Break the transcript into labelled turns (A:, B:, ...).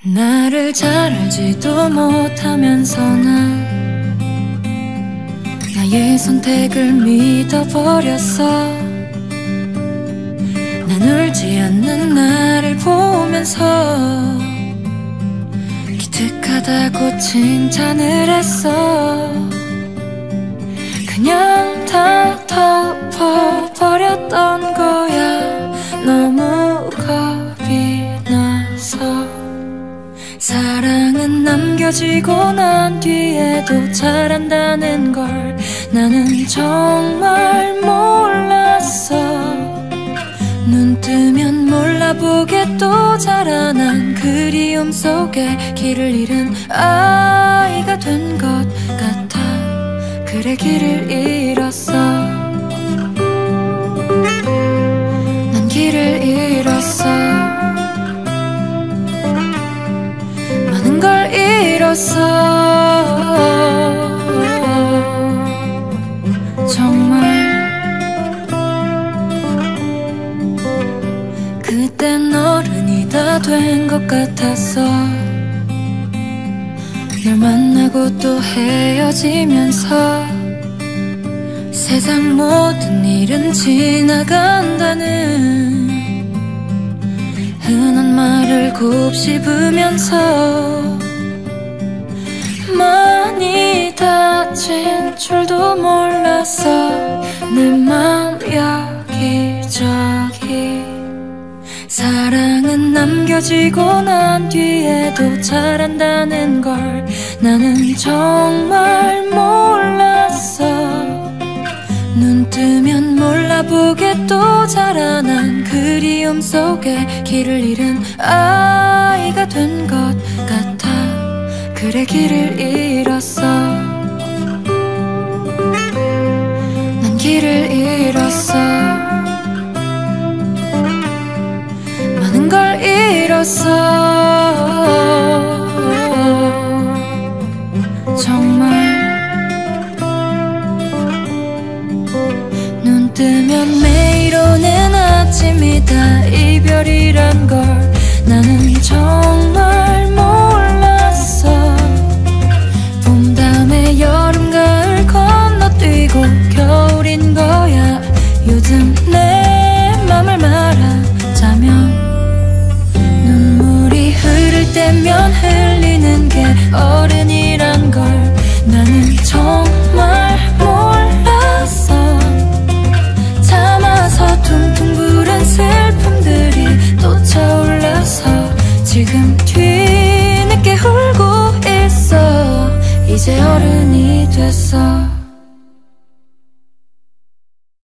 A: 나를 잘 알지도 못하면서 나의 선택을 믿어버렸어. 난 울지 않는 나를 보면서 기특하다고 칭찬을 했어. 그냥 다 덮어버렸던 거야. 너무 겁이 나서. 사랑은 남겨지고 난 뒤에도 잘한다는 걸 나는 정말 몰랐어. 눈 뜨면 몰라보게 또 자라난 그리움 속에 길을 잃은 아이가 된 것 같아. 그래, 길을 잃었어. 난 길을 잃었어. 많은 걸 잃었어. 정말 그땐 어른이 다 된 것 같았어. 널 만나고 또 헤어지면서 세상 모든 일은 지나간다는 흔한 말을 곱씹으면서 많이 다친 줄도 몰랐어. 내 맘 여기저기. 사랑은 남겨지고 난 뒤에도 잘한다는 걸 나는 정말 몰랐어. 눈 뜨면 몰라보게 또 자라난 그리움 속에 길을 잃은 아이가 된 것 같아. 그래, 길을 잃었어. 난 길을 잃었어. 많은 걸 잃었어. 정말 눈 뜨면 매일 오는 아침이 다 이별이란 걸 나는 정말 몰랐어. 봄 다음에 여름 가을 건너뛰고 겨울인 거야. 요즘 내 맘을 말하자면 눈물이 흐를 때면 흘리는 게 어른이란 걸 나는 정말 몰랐어. 참아서 퉁퉁 부른 슬픔들이 또 차올라서 지금 뒤늦게 울고 있어. 이제 어른이 됐어.